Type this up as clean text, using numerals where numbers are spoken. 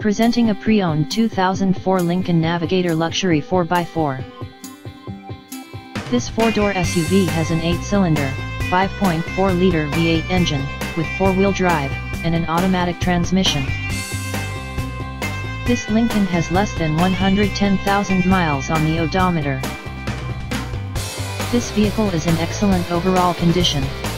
Presenting a pre-owned 2004 Lincoln Navigator Luxury 4x4. This 4-door SUV has an 8-cylinder, 5.4-liter V8 engine, with 4-wheel drive, and an automatic transmission. This Lincoln has less than 110,000 miles on the odometer. This vehicle is in excellent overall condition,